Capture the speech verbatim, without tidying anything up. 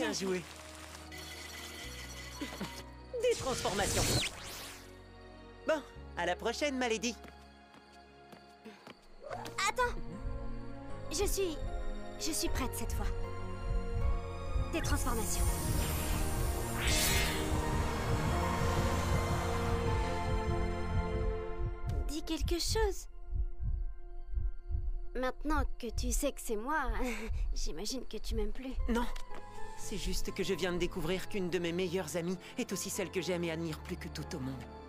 Bien joué. Des transformations. Bon, à la prochaine, ma lady. Attends. Je suis... Je suis prête cette fois. Des transformations. Dis quelque chose. Maintenant que tu sais que c'est moi, j'imagine que tu m'aimes plus. Non, c'est juste que je viens de découvrir qu'une de mes meilleures amies est aussi celle que j'aime et admire plus que tout au monde.